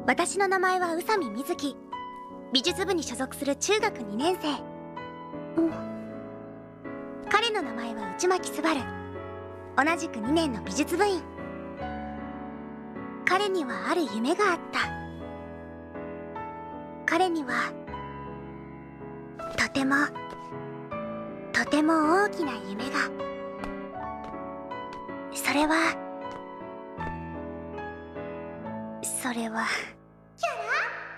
私の名前は宇佐美瑞希。美術部に所属する中学2年生。彼の名前は内巻昴。同じく2年の美術部員。彼にはある夢があった。彼にはとても大きな夢が。それはキャラ？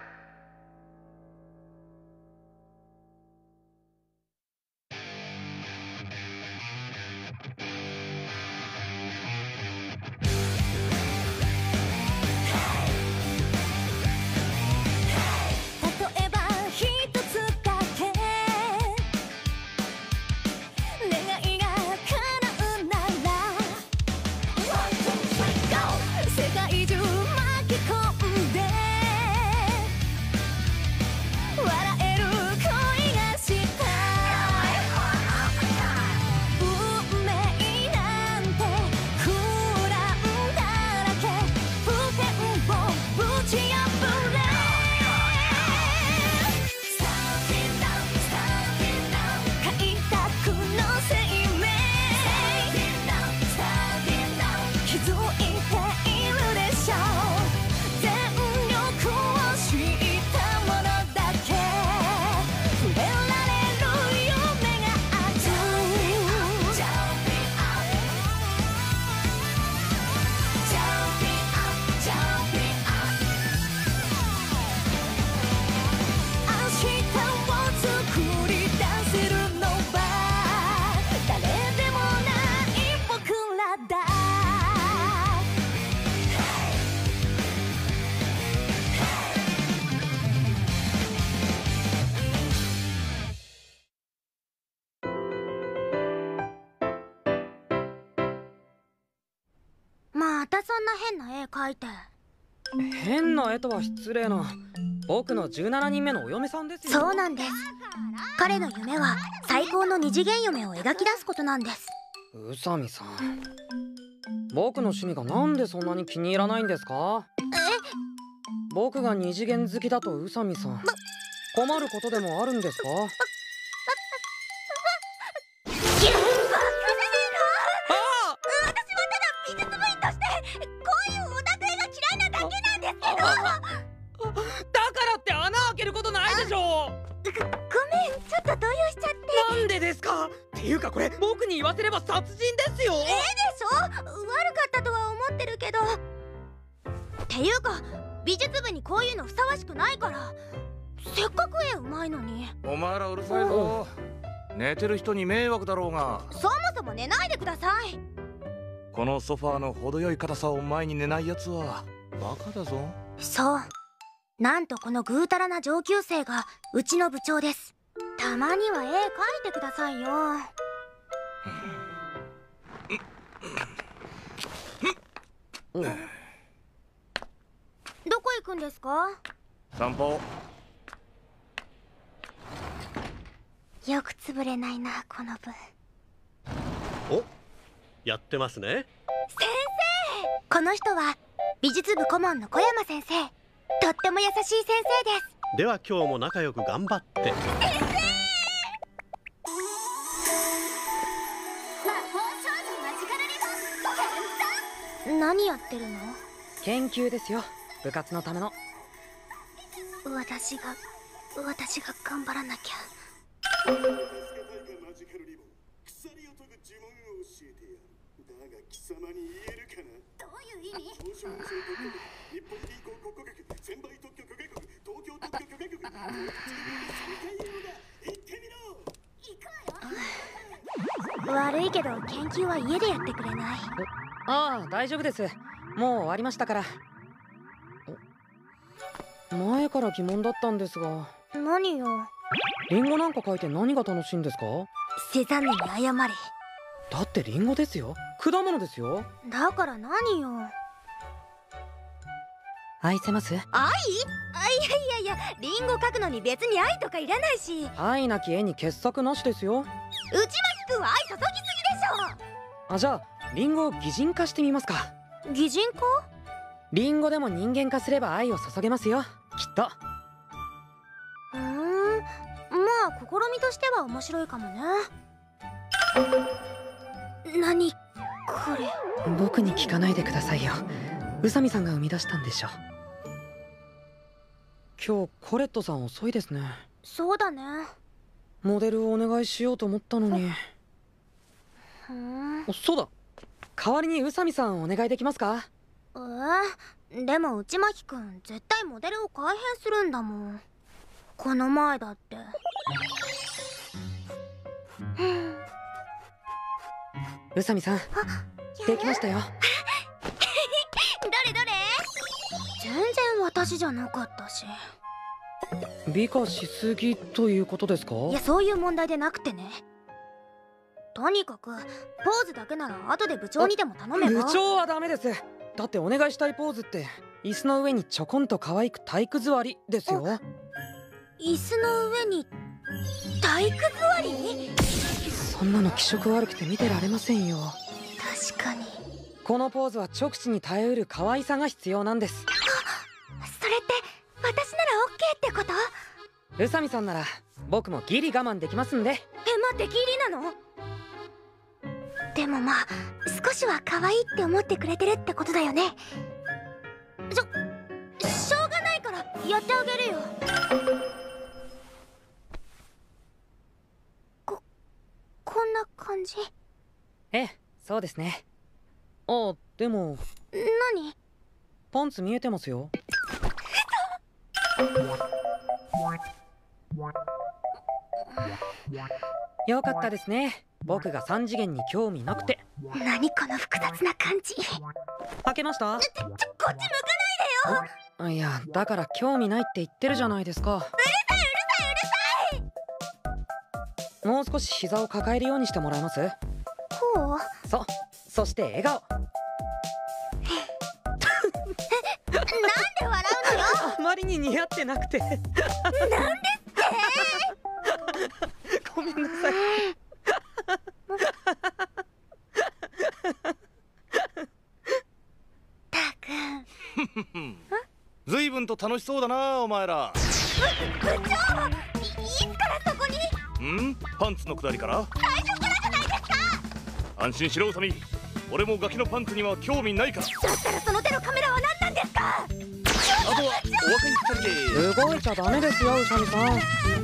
またそんな変な絵描いて。 変な絵とは失礼な。僕の17人目のお嫁さんですよ。 そうなんです。彼の夢は最高の二次元夢を描き出すことなんです。 宇佐美さん、僕の趣味がなんでそんなに気に入らないんですか？僕が二次元好きだと宇佐美さん困ることでもあるんですか？ っていうかこれ僕に言わせれば殺人ですよ。 でしょ？悪かったとは思ってるけど。っていうか美術部にこういうのふさわしくないから。せっかく絵うまいのに。 お前らうるさいぞ。寝てる人に迷惑だろうが。 そもそも寝ないでください。 このソファーの程よい硬さを前に寝ないやつはバカだぞ。 そう、なんとこのぐうたらな上級生がうちの部長です。たまには絵描いてくださいよ。どこ行くんですか？ 散歩。 よく潰れないなこの部。 お、やってますね。 先生、この人は美術部顧問の小山先生。とっても優しい先生です。 では今日も仲良く頑張って。先生！何やってるの？ 研究ですよ、部活のための。 私が頑張らなきゃ。悪いけど研究は家でやってくれない？ ああ、大丈夫です。もう終わりましたから。前から疑問だったんですが。 何よ？ リンゴなんか描いて何が楽しいんですか？ セザンヌに謝れ。 だってリンゴですよ、果物ですよ。 だから何よ？ 愛せます？ 愛？いやリンゴ描くのに別に愛とかいらないし。 愛なき絵に傑作なしですよ。 内巻くんは愛注ぎすぎでしょ。 あ、じゃあリンゴを擬人化してみますか。 擬人化？ リンゴでも人間化すれば愛を注げますよ、きっと。 まあ試みとしては面白いかもね。何これ。 僕に聞かないでくださいよ。宇佐美さんが生み出したんでしょ。今日コレットさん遅いですね。 そうだね。 モデルをお願いしようと思ったのに。そうだ、代わりに宇佐美さんお願いできますか？ でも内巻くん絶対モデルを改変するんだもん。この前だって。 宇佐美さん、できましたよ。 どれどれ。全然私じゃなかったし。 美化しすぎということですか？ いや、そういう問題でなくてね。とにかくポーズだけなら後で部長にでも頼めば。 部長はダメです。だってお願いしたいポーズって椅子の上にちょこんと可愛く体育座りですよ。 椅子の上に体育座り？ そんなの気色悪くて見てられませんよ。 確かに。 このポーズは直視に耐えうる可愛さが必要なんです。 それって私なら OK ってこと？ 宇佐美さんなら僕もギリ我慢できますんで。 待って、ギリなの？でもまあ少しは可愛いって思ってくれてるってことだよね。しょうがないからやってあげるよ。こんな感じ？ ええ、そうですね。あ、でも何？ パンツ見えてますよ。よかったですね。僕が3次元に興味なくて。 何この複雑な感じ。 開けました？ こっち向かないでよ。 いや、だから興味ないって言ってるじゃないですか。 うるさい。 もう少し膝を抱えるようにしてもらえます？ こう？ そして笑顔。 なんで笑うのよ。 あまりに似合ってなくて。なんでってごめんなさい。 たくん。 ずいぶんと楽しそうだなお前ら。 部長、いつからそこに？ パンツのくだりから？ 最初からじゃないですか。 安心しろ宇佐美、俺もガキのパンツには興味ないから。 だったらその手のカメラは何なんですか？ あとはお若い二人で。 動いちゃダメですよ、宇佐美さん。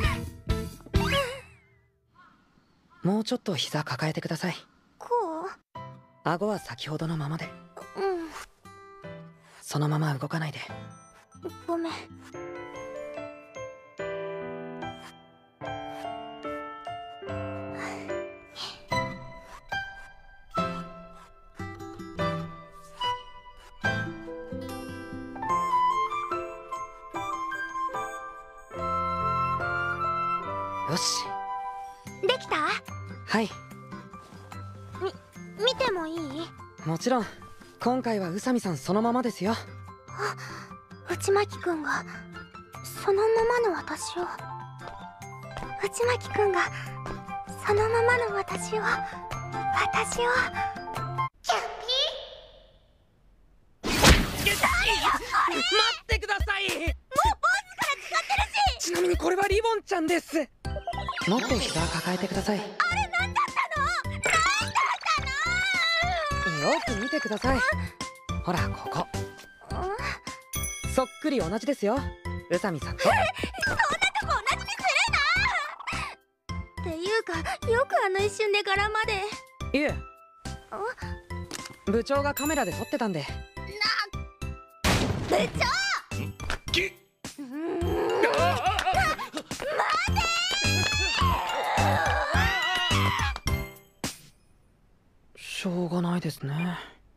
もうちょっと膝抱えてください。 こう？ 顎は先ほどのままで。そのまま動かないで。 ごめん。 よし。 できた？ はい、 見てもいい？ もちろん。今回は宇佐美さんそのままですよ。 内巻くんがそのままの私を、内巻くんがそのままの私を、キャピ待ってください。もうポーズから使ってるし。ちなみにこれはリボンちゃんです。もっと膝を抱えてください。 あれ何だったの？ よく見てください。ほらここ。そっくり同じですよ、宇佐美さんと。 そんなとこ同じにするな。っていうか、よくあの一瞬で柄まで。 いえ、部長がカメラで撮ってたんで。 部長！ しょうがないですね。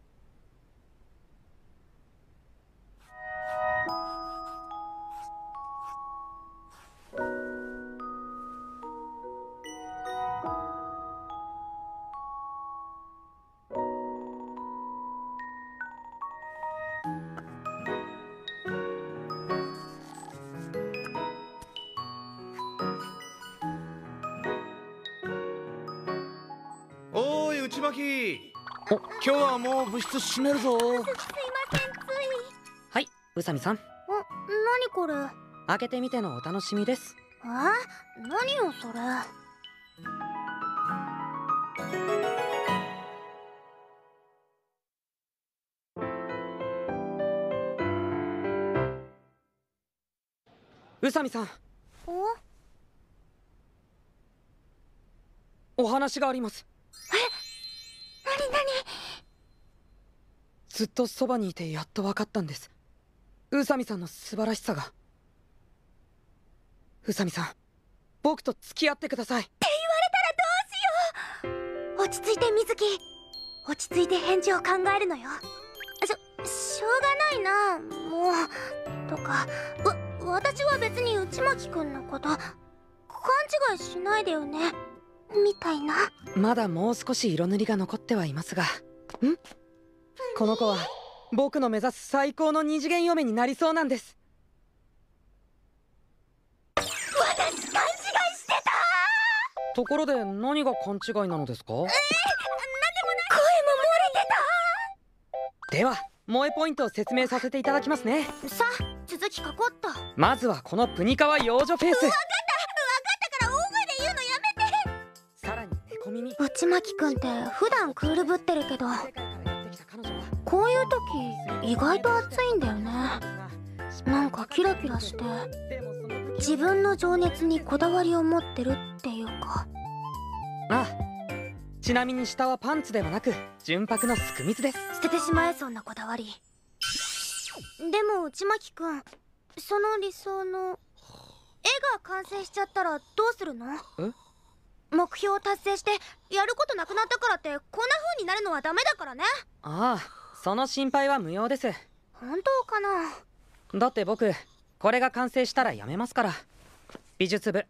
おーい内巻、今日はもう部室閉めるぞ。 すいません、つい。 宇佐美さん、 何これ？ 開けてみてのお楽しみです。 何よそれ。 宇佐美さん、お話があります。 何？ ずっとそばにいてやっと分かったんです。宇佐美さんの素晴らしさが。宇佐美さん、僕と付き合ってくださいって言われたらどうしよう。落ち着いて水木、落ち着いて返事を考えるのよ。しょうがないな、もう。とか、私は別に内巻くんのこと勘違いしないでよねみたいな。 まだもう少し色塗りが残ってはいますが、この子は僕の目指す最高の二次元嫁になりそうなんです。 私勘違いしてた。 ところで何が勘違いなのですか？ なんでもない。声も漏れてた。では萌えポイントを説明させていただきますね。 さあ続き書こっと。 まずはこのプニカワ幼女フェイス。 分かったから大声で言うのやめて。 さらに猫耳。 内巻くんって普段クールぶってるけど、こういう時意外と熱いんだよね。なんかキラキラして自分の情熱にこだわりを持ってるっていうか。 ちなみに下はパンツではなく純白のすく水です。 捨ててしまえ、そんなこだわり。でも内巻くん、その理想の絵が完成しちゃったらどうするの？目標を達成してやることなくなったからってこんな風になるのはダメだからね。 その心配は無用です。 本当かな？ だって僕これが完成したらやめますから。美術部。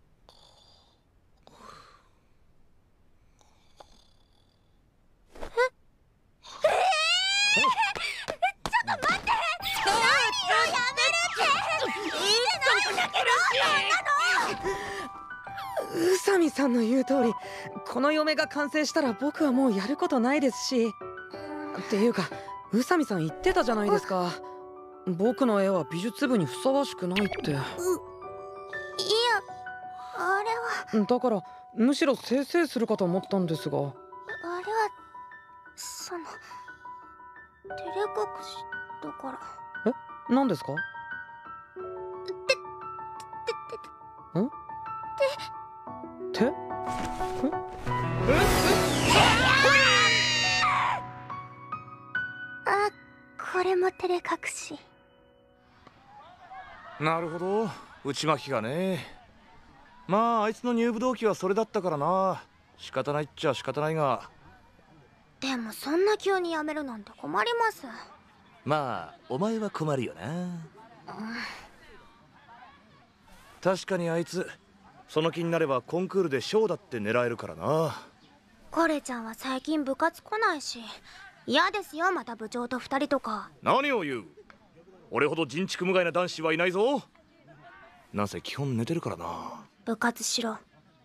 ちょっと待って。何よ、やめるって。いいじゃない、泣けるって宇佐美さんの言う通り、この嫁が完成したら僕はもうやることないですし。っていうか宇佐美さん言ってたじゃないですか。僕の絵は美術部にふさわしくないって。いや、 あれは。 だからむしろせいせいするかと思ったんですが。 あれはその照れ隠しだから。 何ですか？手？ これも照れ隠し。 なるほど、内巻がね。まああいつの入部動機はそれだったからな。仕方ないっちゃ仕方ないが。 でもそんな急に辞めるなんて困ります。 まあお前は困るよな。確かにあいつその気になればコンクールで賞だって狙えるからな。 コレちゃんは最近部活来ないし嫌ですよ、また部長と2人とか。 何を言う。俺ほど人畜無害な男子はいないぞ。なんせ基本寝てるからな。 部活しろ。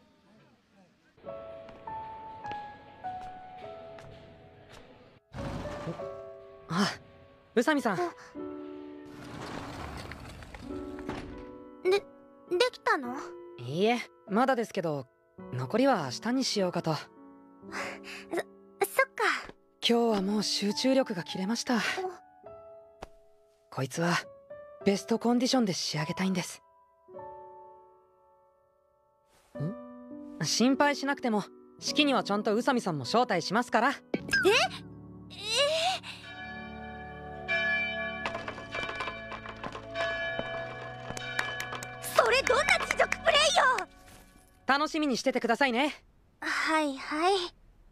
宇佐美さん。 できたの？ いいえ、まだですけど残りは明日にしようかと。 そっか。 今日はもう集中力が切れました。こいつはベストコンディションで仕上げたいんです。心配しなくても式にはちゃんと宇佐美さんも招待しますから。 それどんな地獄プレイよ。 楽しみにしててくださいね。 はいはい、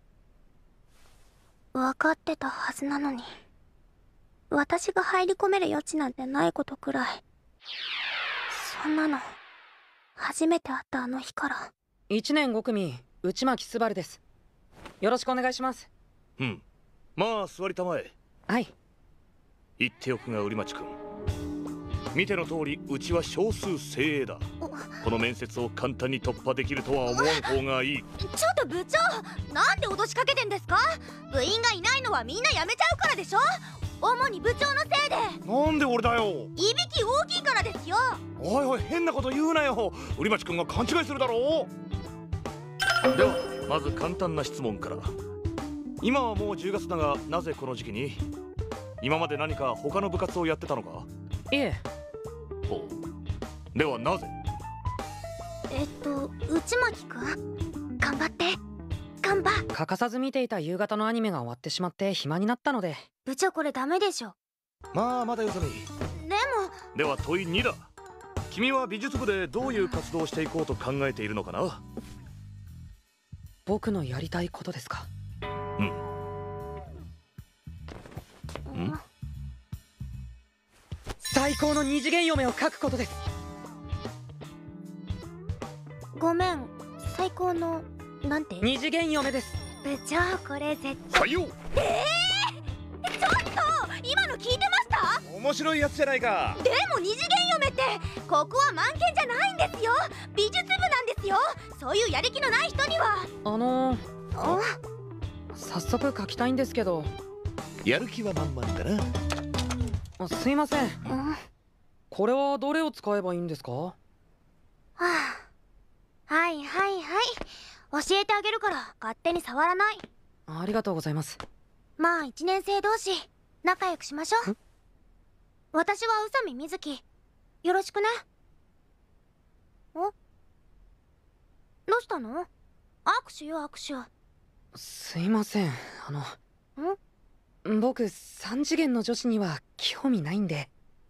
分かってたはずなのに。私が入り込める余地なんてないことくらい。そんなの初めて会ったあの日から。 1年5組内巻すばるです。よろしくお願いします。 まあ座りたまえ。 はい。 言っておくが、売町君、見ての通りうちは少数精鋭だ。この面接を簡単に突破できるとは思わん方がいい。 ちょっと部長、なんで脅しかけてんですか？部員がいないのはみんな辞めちゃうからでしょ。 主に部長のせいで。 なんで俺だよ。 いびき大きいからですよ。 おいおい、変なこと言うなよ。売町君が勘違いするだろう。ではまず簡単な質問から。今はもう10月だが、なぜこの時期に？今まで何か他の部活をやってたのか？ いえ。 ほう。ではなぜ？ 内巻くん、頑張って。頑張。 欠かさず見ていた夕方のアニメが終わってしまって暇になったので。 部長これダメでしょ。 まあまだよそみ。 でも。 では問い2だ。君は美術部でどういう活動をしていこうと考えているのかな？ 僕のやりたいことですか？最高の二次元嫁を描くことです。 ごめん、最高のなんて？ 二次元嫁です。 部長これ絶対。 はいよ。 ちょっと今の聞いてました？ 面白いやつじゃないか。 でも二次元嫁ってここは満研じゃないんですよ。美術部なんですよ。そういうやる気のない人には。 早速描きたいんですけど。 やる気は満々だな。 すいません。これはどれを使えばいいんですか？ はいはいはい、教えてあげるから勝手に触らない。 ありがとうございます。 まあ1年生同士仲良くしましょう。私は宇佐美瑞希、よろしくね。どうしたの？握手よ握手。 すいません。僕3次元の女子には興味ないんで。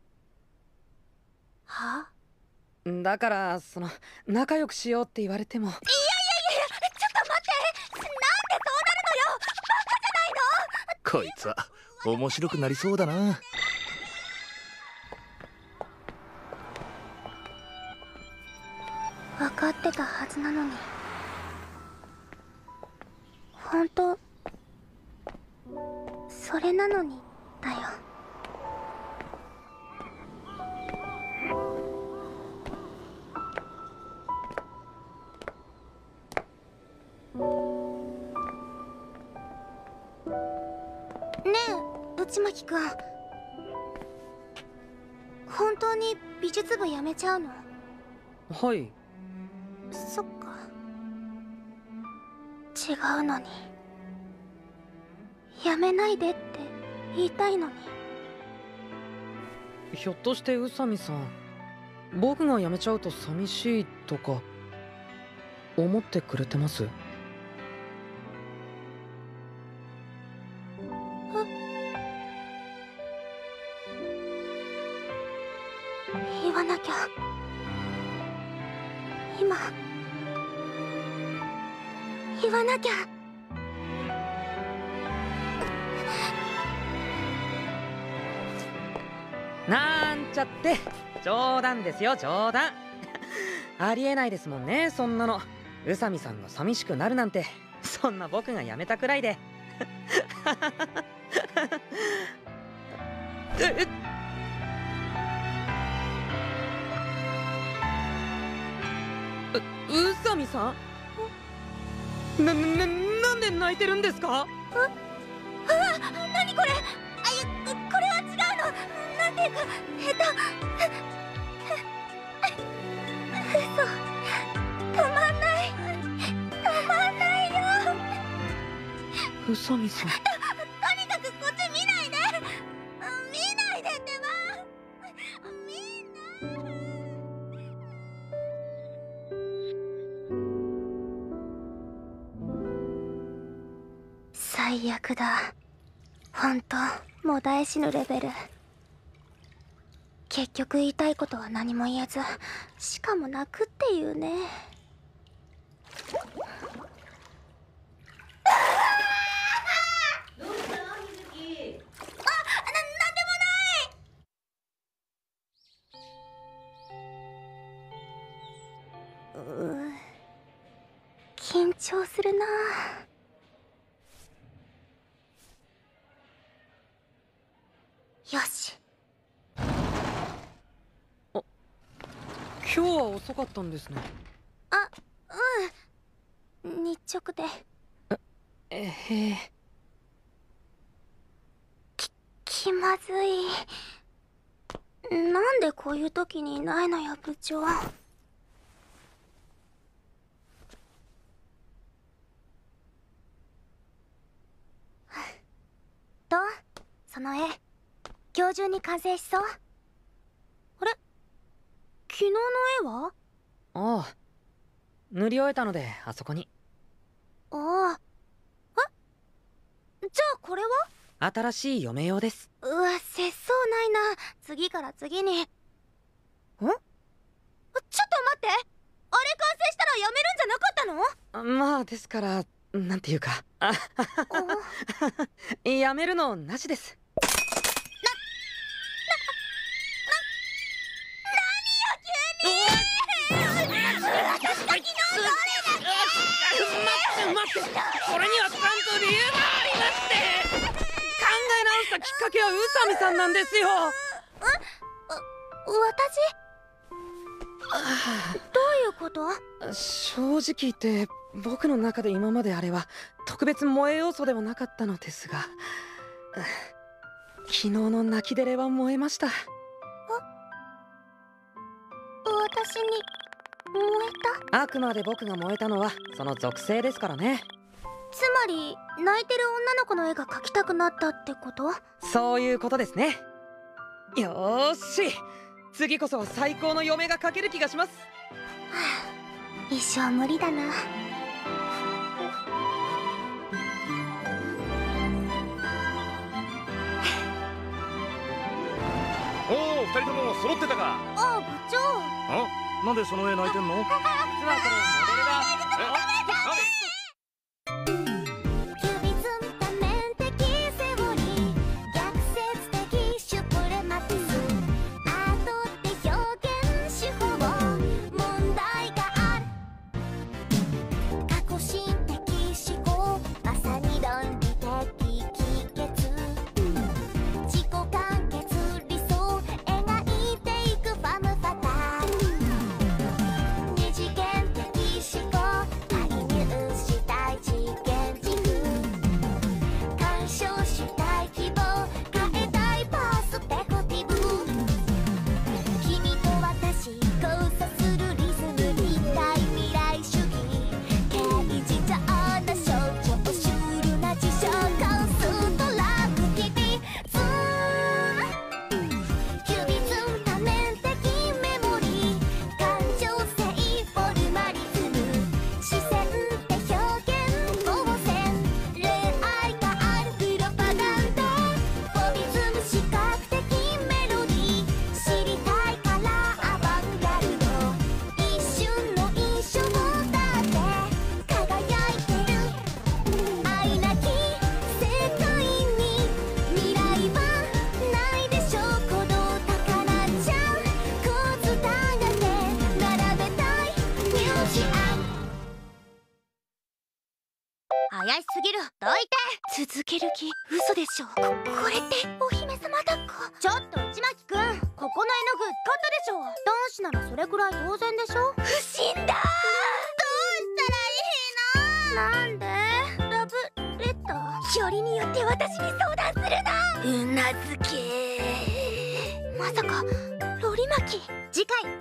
は？ だから仲良くしようって言われても。いや、 ちょっと待って。なんでそうなるのよ。バカじゃないの。 こいつは面白くなりそうだな。 分かってたはずなのに。本当それなのにだよ。ねえ内巻くん、本当に美術部辞めちゃうの？ はい。 そっか。違うのに。やめないでって言いたいのに。 ひょっとして宇佐美さん、僕が辞めちゃうと寂しいとか思ってくれてます？ 言わなきゃ。今言わなきゃ。 なんちゃって、冗談ですよ冗談。ありえないですもんね、そんなの。宇佐美さんが寂しくなるなんて、そんな僕が辞めたくらいで。宇佐美さん？なんで泣いてるんですか？ 何これ？これは違うの。なんていうか嘘。止まんない。止まんないよ。 宇佐美さん。 とにかくこっち見ないで。見ないでってば。みんな。最悪だ。ほんともだえ死ぬレベル。結局言いたいことは何も言えず、しかも泣くっていうね。 どうしたのみずき？ なんでもない。緊張するな。よし。 今日は遅かったんですね。 日直で。 へえ。 気気まずい。なんでこういう時にいないのよ、部長。どう？その絵、今日中に完成しそう？あれ？昨日の絵は？ ああ、塗り終えたのであそこに。 ああ。じゃあこれは？ 新しい嫁用です。 うわ、節操ないな。次から次に。ちょっと待って、あれ完成したらやめるんじゃなかったの？ まあですから、なんていうか、やめるのなしです。 待って、これにはちゃんと理由がありまして。考え直したきっかけは宇佐美さんなんですよ。 私？どういうこと？ 正直言って僕の中で今まであれは特別萌え要素ではなかったのですが、昨日の泣きデレは燃えました。 私に燃えた？ あくまで僕が燃えたのはその属性ですからね。 つまり泣いてる女の子の絵が描きたくなったってこと？ そういうことですね。よーし、次こそは最高の嫁が描ける気がします。 一生無理だな。 おお、二人とも揃ってたか。 ああ、部長。 なんでその絵泣いてんの？ 実はこれモデルが怪しすぎる。どいて。続ける気？嘘でしょ。これってお姫様抱っこ？ちょっと内巻くん、ここの絵の具使ったでしょ。男子ならそれくらい当然でしょ。不審だ。どうしたらいいの？なんで？ラブレター？よりによって私に相談するな。うなずけ。まさかロリ巻き？次回